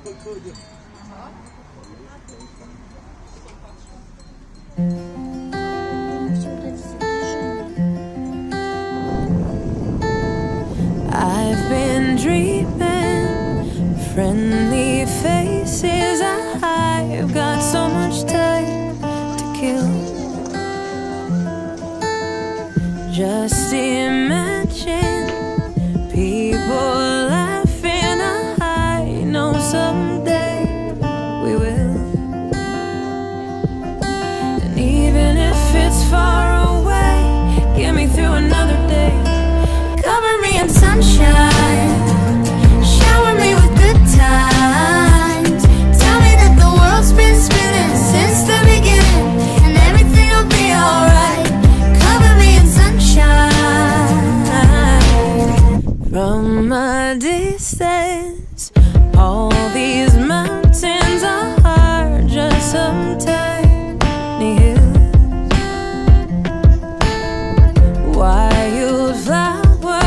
I've been dreaming, friendly faces. I've got so much time to kill. Just imagine people laughing. I know someday we will. And even if it's far away, get me through another day. Cover me in sunshine, shower me with good times. Tell me that the world's been spinning since the beginning, and everything will be alright. Cover me in sunshine. From a distance, all these mountains are just some tiny hills. Wildflowers,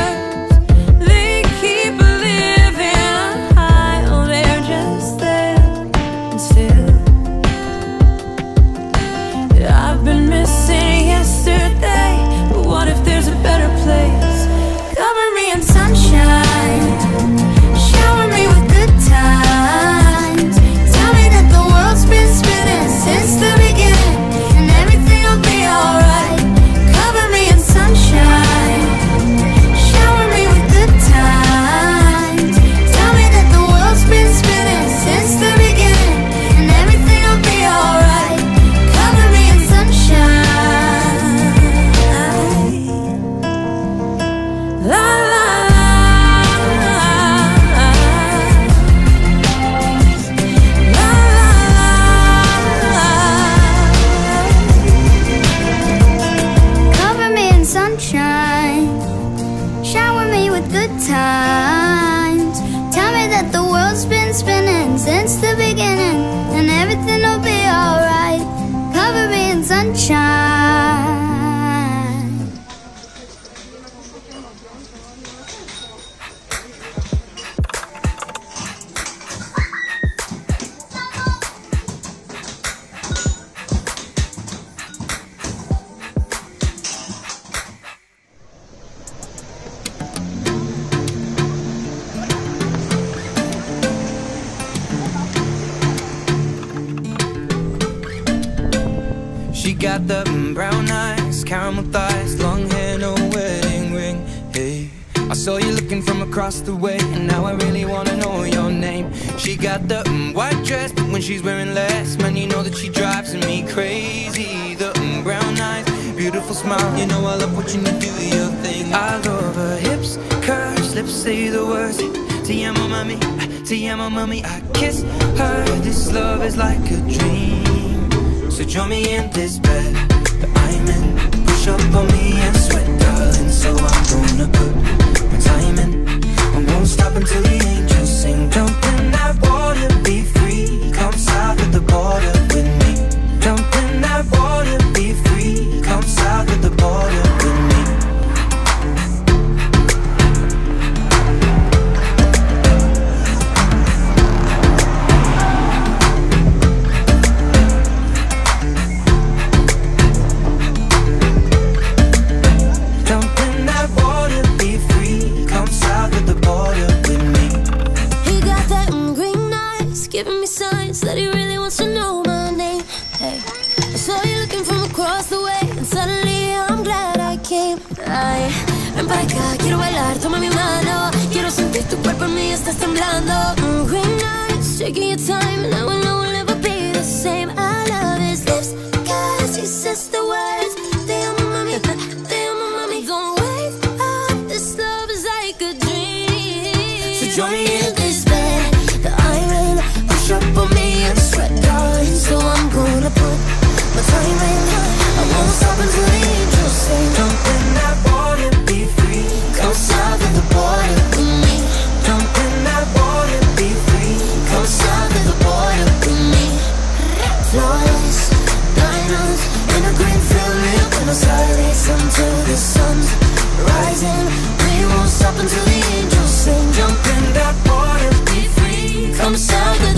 shower me with good times. Tell me that the world's been spinning since the beginning, and everything will be alright. Cover me in sunshine. She got the brown eyes, caramel thighs, long hair, no wedding ring. Hey, I saw you looking from across the way, and now I really wanna know your name. She got the white dress, but when she's wearing less, man, you know that she drives me crazy. The brown eyes, beautiful smile, you know I love watching you do your thing. I love her hips, curves, lips say the words. Te amo mami, te amo mami. I kiss her, this love is like a dream. So join me in this bed that I'm in. Push up on me and sweat, darling. So I'm gonna put my time in. I won't stop until the angels sing. Jump in that water, be free. Come south of the border with me. Jump in that water, be free. Come south of the border with me. Giving me signs that he really wants to know my name. Hey, I saw you looking from across the way, and suddenly I'm glad I came. Ay, ven para acá, quiero bailar, toma mi mano. Quiero sentir tu cuerpo en mí, estás temblando. Green eyes, taking your time, and I will know we'll never be the same. I love his lips, cause he says the words. Te amo mami, te amo mami. Don't wake up, this love is like a dream. So join me in this bed that I'm in. Push up on me and sweat, darling. So I'm gonna put my time in. I won't stop until the angels sing. Jump in that water, be free. Come south of the border with me. Jump in that water, be free. Come south of the border with me. Flawless diamonds in a green field, real Buenos Aires until the sun's rising. We won't stop until the angels sing. Jump in that water, be free. Come south of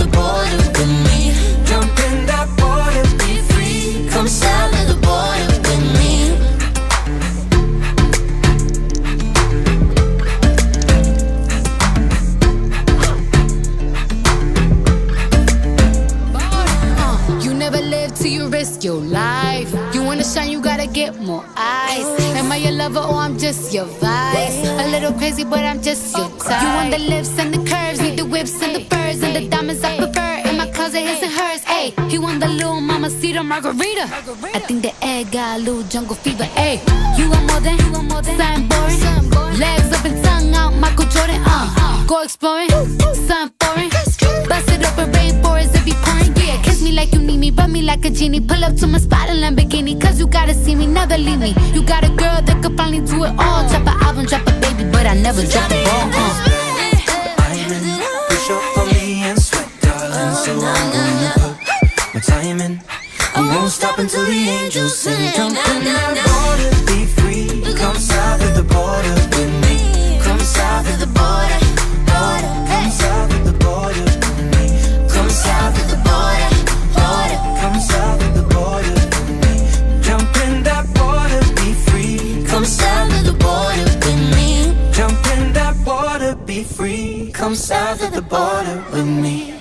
get more eyes. Am I your lover or I'm just your vice? A little crazy, but I'm just your type. You want the lips and the curves, need the whips and the furs and the diamonds I prefer. In my closet, his and hers. Ayy, he want the little mamacita margarita. I think the egg got a little jungle fever. Ayy, you want more than something boring. Legs up and tongue out, Michael Jordan. Go exploring, something foreign. Bust it up in rainforest, it be pouring. Yeah, kiss me like you need me, rub me like a genie. Pull up to my spot in Lamborghini, cause you gotta see me, never leave me. You got a girl that could finally do it all. Drop an album, drop a baby, but I never drop a ball. Diamond, push up on me and sweat, darling. So I'm gonna put my time in. I won't stop until the angels sing. Jump in that water, be free. Come south of the border with me. Come south of the border, border. Come south of the border with me. Come south of the border, border. Come south of the border with me. Jump in that water, be free. Come south of the border with me. Jump in that water, be free. Come south of the border with me.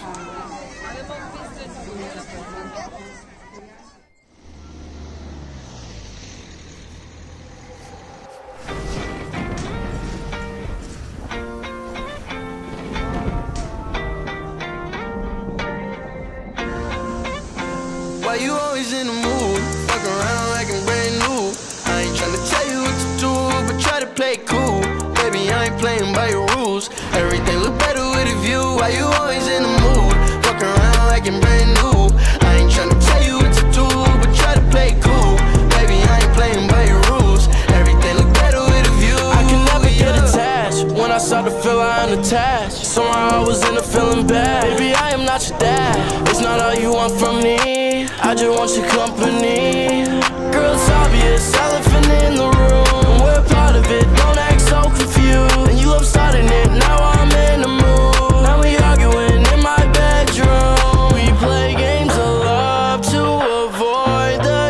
Why you always in the mood? Fuck around like I'm brand new. I ain't tryna tell you what to do, but try to play cool. Baby, I ain't playing by your rules. Everything look better with a view. Why you always in the mood? Fuck around like I'm brand new. I ain't tryna tell you what to do, but try to play cool. Baby, I ain't playing by your rules. Everything look better with a view. I can never get attached. When I start to feel I'm unattached, somehow I was in a feeling bad. Baby, I am not your dad. It's not all you want from me. I just want your company. Girl, it's obvious, elephant in the room. We're part of it, don't act so confused. And you love starting it, now I'm in the mood. Now we arguing in my bedroom. We play games of love to avoid the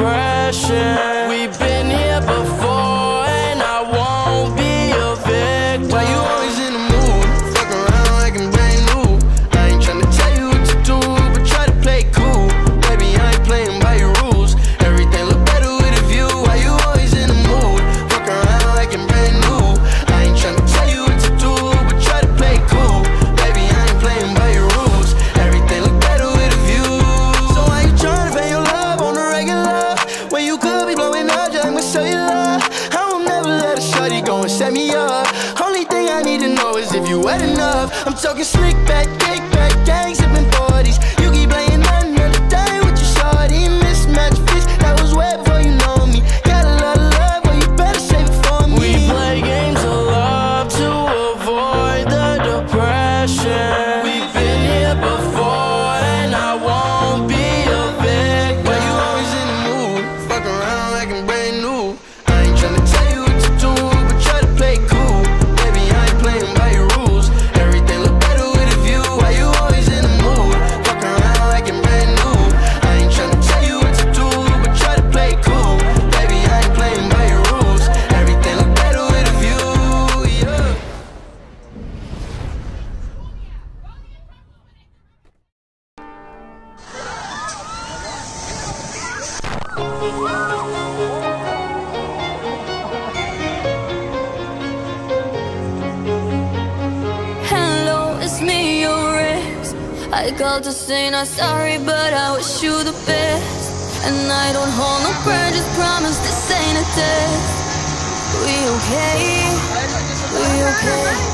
depression. We've been here before and I won't be a victim. Why you always in the mood? Fuck around like I'm brand new. I ain't tryna tell you what to do, but try to play cool. Baby, I ain't playing by your rules. Everything look better with a view. Why you always in the mood? Fuck around like I'm brand new. I ain't tryna tell you what to do, but try to play cool. Baby, I ain't playing by your rules. Everything look better with a view. So why you tryna pay your love on the regular when you could be blowing up just like my cellular? I will never let a shorty go and set me up. Only thing I need to know is if you wet enough. I'm talking slick back, kick back, gang sipping 40s. You keep playing another day with your shorty. Mismatch fish, that was way before you know me. Got a lot of love, but you better save it for me. We play games of love to avoid the depression. We've been here before and I won't be a victim. Why you always in the mood? Fuck around like I'm brand new. I ain't tryna tell you what to do, but try to play cool. Baby, I ain't playing by your rules. Everything look better with a view. Why you always in the mood? Fuck around like I'm brand new. I ain't tryna tell you what to do, but try to play cool. Baby, I ain't playing by your rules. Everything look better with a view, yeah. Hello, it's me, your ex. I called to say not sorry, but I wish you the best. And I don't hold no grudges, promise this ain't a test. We okay? We okay?